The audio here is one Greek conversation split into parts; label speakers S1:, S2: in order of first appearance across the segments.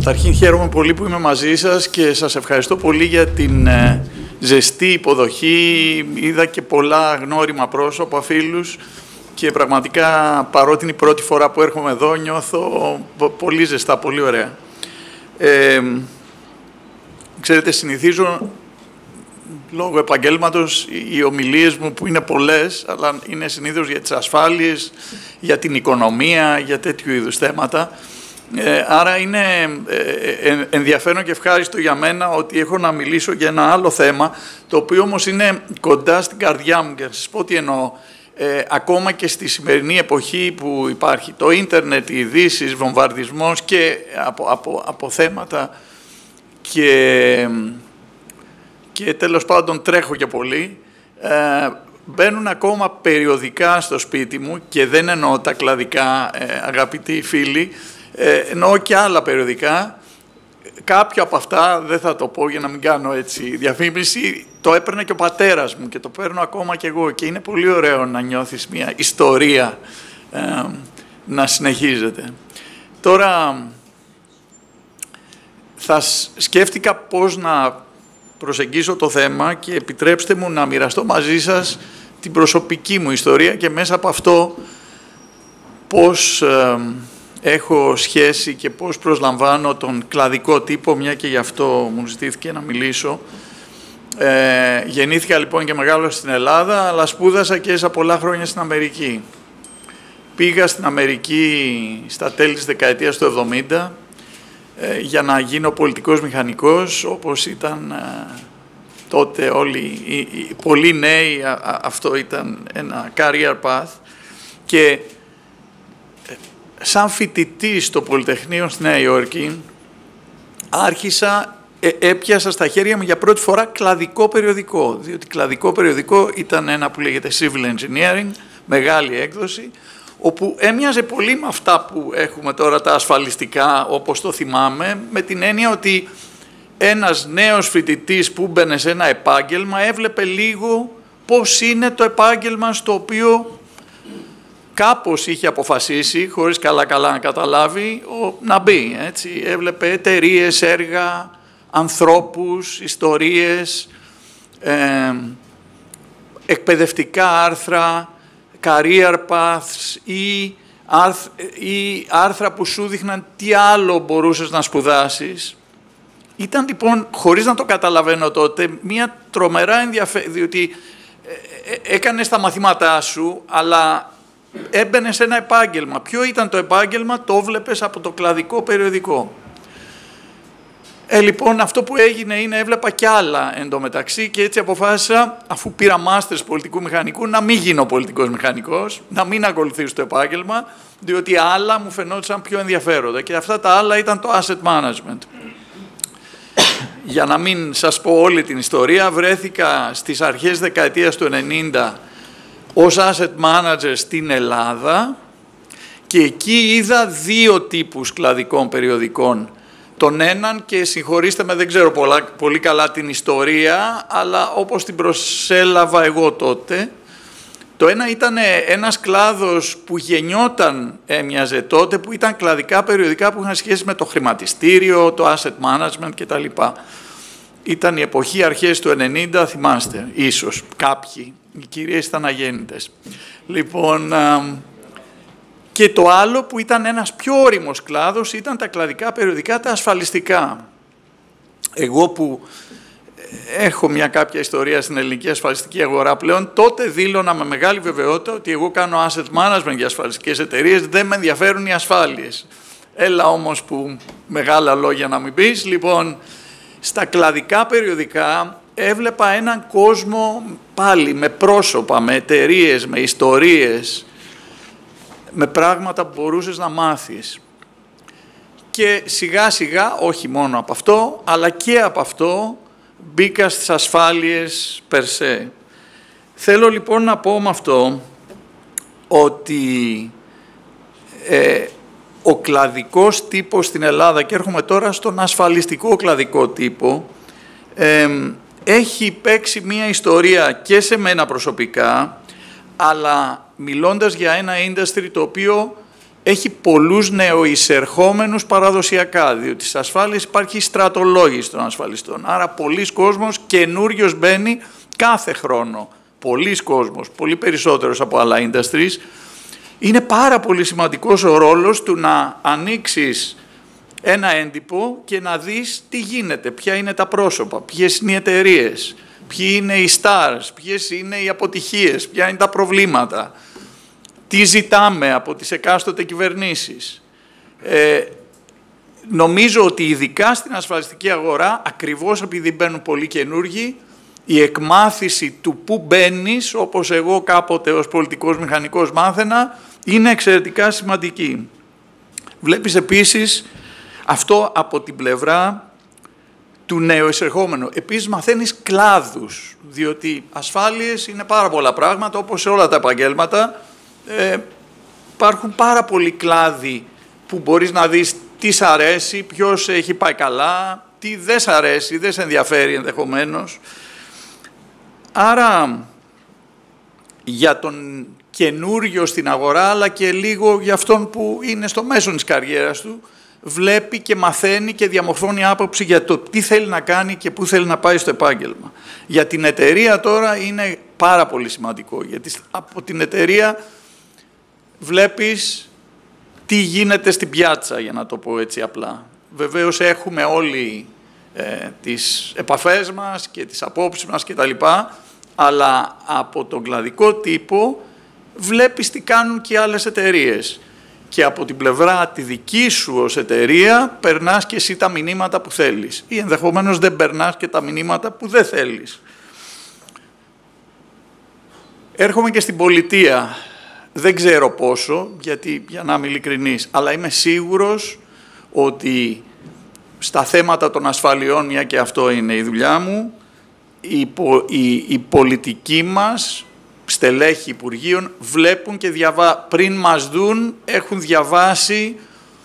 S1: Καταρχήν χαίρομαι πολύ που είμαι μαζί σας και σας ευχαριστώ πολύ για την ζεστή υποδοχή. Είδα και πολλά γνώριμα πρόσωπα, φίλους, και πραγματικά, παρότι είναι η πρώτη φορά που έρχομαι εδώ, νιώθω πολύ ζεστά, πολύ ωραία. Ξέρετε, συνηθίζω λόγω επαγγέλματος οι ομιλίες μου, που είναι πολλές, αλλά είναι συνήθως για τις ασφάλειες, για την οικονομία, για τέτοιου είδους θέματα. Άρα είναι ενδιαφέρον και ευχάριστο για μένα ότι έχω να μιλήσω για ένα άλλο θέμα, το οποίο όμως είναι κοντά στην καρδιά μου, και θα σας πω τι εννοώ. Ακόμα και στη σημερινή εποχή που υπάρχει το ίντερνετ, οι ειδήσεις, βομβαρδισμός και από θέματα και τέλος πάντων τρέχω και πολύ, μπαίνουν ακόμα περιοδικά στο σπίτι μου, και δεν εννοώ τα κλαδικά, αγαπητοί φίλοι, εννοώ και άλλα περιοδικά. Κάποιο από αυτά, δεν θα το πω για να μην κάνω έτσι διαφήμιση, το έπαιρνε και ο πατέρας μου και το παίρνω ακόμα και εγώ, και είναι πολύ ωραίο να νιώθεις μια ιστορία να συνεχίζεται. Τώρα σκέφτηκα πώς να προσεγγίσω το θέμα, και επιτρέψτε μου να μοιραστώ μαζί σας την προσωπική μου ιστορία και μέσα από αυτό πώς έχω σχέση και πώς προσλαμβάνω τον κλαδικό τύπο, μια και γι' αυτό μου ζητήθηκε να μιλήσω. Γεννήθηκα λοιπόν και μεγάλωσα στην Ελλάδα, αλλά σπούδασα και έζησα πολλά χρόνια στην Αμερική. Πήγα στην Αμερική στα τέλη της δεκαετίας του 70 για να γίνω πολιτικός μηχανικός, όπως ήταν τότε όλοι οι πολλοί νέοι, αυτό ήταν ένα career path. Και σαν φοιτητής στο Πολυτεχνείο στη Νέα Υόρκη έπιασα στα χέρια μου για πρώτη φορά κλαδικό περιοδικό, διότι κλαδικό περιοδικό ήταν ένα που λέγεται Civil Engineering, μεγάλη έκδοση, όπου έμοιαζε πολύ με αυτά που έχουμε τώρα τα ασφαλιστικά, όπως το θυμάμαι, με την έννοια ότι ένας νέος φοιτητής που μπαινε σε ένα επάγγελμα έβλεπε λίγο πώς είναι το επάγγελμα στο οποίο κάπως είχε αποφασίσει, χωρίς καλά να καταλάβει, να μπει. Έτσι. Έβλεπε εταιρείες, έργα, ανθρώπους, ιστορίες, εκπαιδευτικά άρθρα, career paths ή άρθρα που σου δείχναν τι άλλο μπορούσες να σπουδάσεις. Ήταν λοιπόν, χωρίς να το καταλαβαίνω τότε, μια τρομερά ενδιαφέρον, διότι έκανες τα μαθήματά σου, αλλά έμπαινε σε ένα επάγγελμα. Ποιο ήταν το επάγγελμα, το βλέπες από το κλαδικό περιοδικό. Λοιπόν, αυτό που έγινε είναι, έβλεπα κι άλλα εντωμεταξύ, και έτσι αποφάσισα, αφού πήρα μάστερς πολιτικού μηχανικού, να μην γίνω πολιτικός μηχανικός, να μην ακολουθήσω το επάγγελμα, διότι άλλα μου φαινόντουσαν πιο ενδιαφέροντα, και αυτά τα άλλα ήταν το asset management. Για να μην σας πω όλη την ιστορία, βρέθηκα στις αρχές δεκαετίας του 90 ως asset manager στην Ελλάδα, και εκεί είδα δύο τύπους κλαδικών περιοδικών. Τον έναν, και συγχωρήστε με, δεν ξέρω πολύ καλά την ιστορία, αλλά όπως την προσέλαβα εγώ τότε, το ένα ήταν ένας κλάδος που γεννιόταν, έμοιαζε τότε, που ήταν κλαδικά περιοδικά που είχαν σχέση με το χρηματιστήριο, το asset management κτλ. Ήταν η εποχή αρχές του 90, θυμάστε, ίσως κάποιοι, οι κυρίες ήταν αγέννητες. Λοιπόν, και το άλλο που ήταν ένας πιο όριμος κλάδος ήταν τα κλαδικά περιοδικά, τα ασφαλιστικά. Εγώ που έχω μια κάποια ιστορία στην ελληνική ασφαλιστική αγορά πλέον, τότε δήλωνα με μεγάλη βεβαιότητα ότι εγώ κάνω asset management για ασφαλιστικές εταιρείες, δεν με ενδιαφέρουν οι ασφάλειες. Έλα όμως που μεγάλα λόγια να μην πεις. Λοιπόν, στα κλαδικά περιοδικά έβλεπα έναν κόσμο πάλι με πρόσωπα, με εταιρείες, με ιστορίες, με πράγματα που μπορούσες να μάθεις. Και σιγά σιγά, όχι μόνο από αυτό, αλλά και από αυτό, μπήκα στις ασφάλειες περσέ. Θέλω λοιπόν να πω με αυτό ότι ο κλαδικός τύπος στην Ελλάδα, και έρχομαι τώρα στον ασφαλιστικό κλαδικό τύπο, έχει παίξει μία ιστορία και σε μένα προσωπικά, αλλά μιλώντας για ένα industry το οποίο έχει πολλούς νεοεισερχόμενους παραδοσιακά, διότι στις ασφάλειες υπάρχει στρατολόγηση των ασφαλιστών. Άρα πολλοί κόσμος καινούριος μπαίνει κάθε χρόνο. Πολλοί κόσμος, πολύ περισσότερος από άλλα industries. Είναι πάρα πολύ σημαντικός ο ρόλος του να ανοίξεις ένα έντυπο και να δεις τι γίνεται, ποια είναι τα πρόσωπα, ποιες είναι οι εταιρείες, ποιοι είναι οι stars, ποιες είναι οι αποτυχίες, ποια είναι τα προβλήματα, τι ζητάμε από τις εκάστοτε κυβερνήσεις. Νομίζω ότι ειδικά στην ασφαλιστική αγορά, ακριβώς επειδή μπαίνουν πολλοί καινούργοι, η εκμάθηση του πού μπαίνεις, όπως εγώ κάποτε ως πολιτικός μηχανικός μάθαινα, είναι εξαιρετικά σημαντική. Βλέπεις επίσης αυτό από την πλευρά του νεοεισερχόμενου. Επίσης μαθαίνεις κλάδους, διότι ασφάλειες είναι πάρα πολλά πράγματα, όπως σε όλα τα επαγγέλματα. Υπάρχουν πάρα πολλοί κλάδοι που μπορείς να δεις τι σ' αρέσει, ποιος έχει πάει καλά, τι δεν σ' αρέσει, δεν σε ενδιαφέρει ενδεχομένως. Άρα για τον καινούριο στην αγορά, αλλά και λίγο για αυτόν που είναι στο μέσο της καριέρας του, βλέπει και μαθαίνει και διαμορφώνει άποψη για το τι θέλει να κάνει και πού θέλει να πάει στο επάγγελμα. Για την εταιρεία τώρα είναι πάρα πολύ σημαντικό, γιατί από την εταιρεία βλέπεις τι γίνεται στην πιάτσα, για να το πω έτσι απλά. Βεβαίως έχουμε όλοι τις επαφές μας και τις απόψεις μας κτλ. Αλλά από τον κλαδικό τύπο βλέπεις τι κάνουν και άλλες εταιρείες. Και από την πλευρά τη δική σου ως εταιρεία περνάς και εσύ τα μηνύματα που θέλεις. Ή ενδεχομένως δεν περνάς και τα μηνύματα που δεν θέλεις. Έρχομαι και στην πολιτεία. Δεν ξέρω πόσο, γιατί για να είμαι ειλικρινής, αλλά είμαι σίγουρος ότι στα θέματα των ασφαλιών, μια και αυτό είναι η δουλειά μου, οι πολιτικοί μας, στελέχοι υπουργείων, βλέπουν και πριν μας δουν, έχουν διαβάσει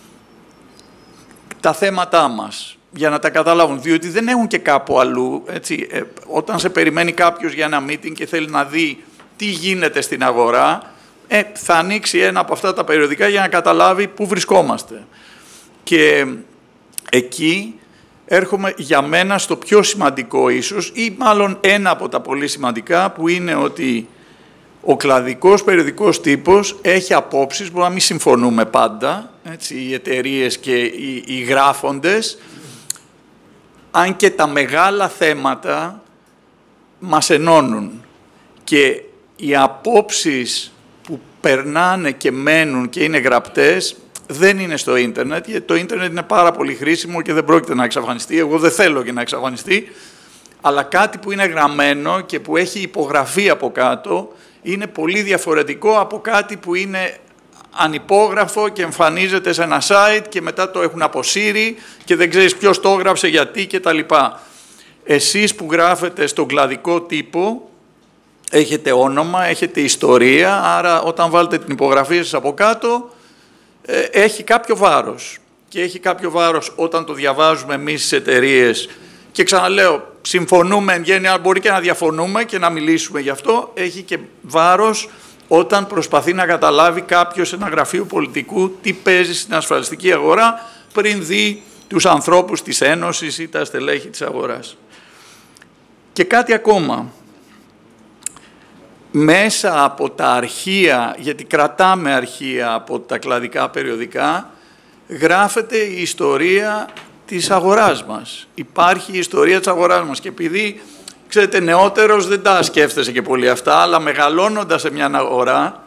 S1: τα θέματά μας, για να τα καταλάβουν, διότι δεν έχουν και κάπου αλλού. Έτσι, όταν σε περιμένει κάποιος για ένα meeting και θέλει να δει τι γίνεται στην αγορά, θα ανοίξει ένα από αυτά τα περιοδικά για να καταλάβει πού βρισκόμαστε. Και εκεί έρχομαι για μένα στο πιο σημαντικό ίσως, ή μάλλον ένα από τα πολύ σημαντικά, που είναι ότι ο κλαδικός περιοδικός τύπος έχει απόψεις, μπορεί να μην συμφωνούμε πάντα, έτσι, οι εταιρείες και οι γράφοντες, αν και τα μεγάλα θέματα μας ενώνουν. Και οι απόψεις που περνάνε και μένουν και είναι γραπτές, δεν είναι στο ίντερνετ, γιατί το ίντερνετ είναι πάρα πολύ χρήσιμο και δεν πρόκειται να εξαφανιστεί. Εγώ δεν θέλω και να εξαφανιστεί, αλλά κάτι που είναι γραμμένο και που έχει υπογραφεί από κάτω είναι πολύ διαφορετικό από κάτι που είναι ανυπόγραφο και εμφανίζεται σε ένα site και μετά το έχουν αποσύρει και δεν ξέρεις ποιος το έγραψε, γιατί κτλ. Εσείς που γράφετε στον κλαδικό τύπο έχετε όνομα, έχετε ιστορία, άρα όταν βάλετε την υπογραφή σας από κάτω έχει κάποιο βάρος. Και έχει κάποιο βάρος όταν το διαβάζουμε εμείς στις εταιρείες. Και ξαναλέω, συμφωνούμε εν γέννη, αλλά μπορεί και να διαφωνούμε και να μιλήσουμε γι' αυτό. Έχει και βάρος όταν προσπαθεί να καταλάβει κάποιος σε ένα γραφείο πολιτικού τι παίζει στην ασφαλιστική αγορά πριν δει τους ανθρώπους της Ένωσης ή τα στελέχη της αγοράς. Και κάτι ακόμα. Μέσα από τα αρχεία, γιατί κρατάμε αρχεία από τα κλαδικά περιοδικά, γράφεται η ιστορία της αγοράς μας. Υπάρχει η ιστορία της αγοράς μας και επειδή, ξέρετε, νεότερος δεν τα σκέφτεσαι και πολύ αυτά, αλλά μεγαλώνοντας σε μια αγορά,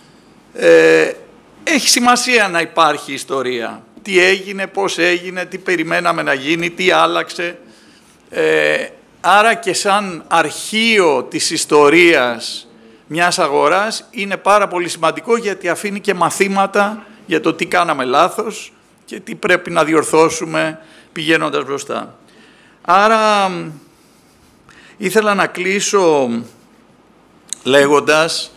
S1: έχει σημασία να υπάρχει ιστορία. Τι έγινε, πώς έγινε, τι περιμέναμε να γίνει, τι άλλαξε. Άρα και σαν αρχείο της ιστορίας μιας αγοράς είναι πάρα πολύ σημαντικό, γιατί αφήνει και μαθήματα για το τι κάναμε λάθος και τι πρέπει να διορθώσουμε πηγαίνοντας μπροστά. Άρα ήθελα να κλείσω λέγοντας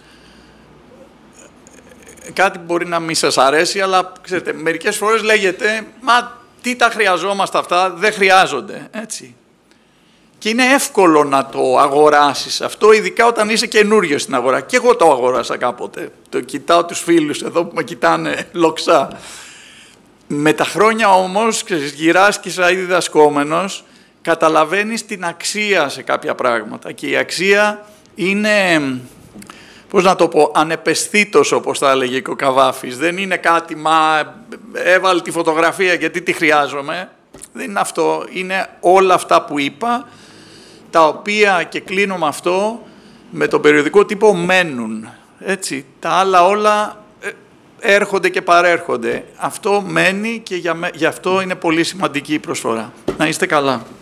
S1: κάτι που μπορεί να μην σας αρέσει, αλλά ξέρετε, μερικές φορές λέγεται «Μα τι τα χρειαζόμαστε αυτά, δεν χρειάζονται», έτσι. Και είναι εύκολο να το αγοράσεις αυτό, ειδικά όταν είσαι καινούριος στην αγορά. Και εγώ το αγοράσα κάποτε. Το κοιτάω τους φίλους εδώ που με κοιτάνε λοξά. Με τα χρόνια όμως, γυράσκησα ή διδασκόμενος, καταλαβαίνεις την αξία σε κάποια πράγματα. Και η αξία είναι, πώς να το πω, ανεπαισθήτως, όπως θα έλεγε ο Καβάφης. Δεν είναι κάτι, μα έβαλε τη φωτογραφία γιατί τη χρειάζομαι. Δεν είναι αυτό. Είναι όλα αυτά που είπα, τα οποία, και κλείνω με αυτό, με τον περιοδικό τύπο μένουν. Έτσι, τα άλλα όλα έρχονται και παρέρχονται. Αυτό μένει και γι' αυτό είναι πολύ σημαντική η προσφορά. Να είστε καλά.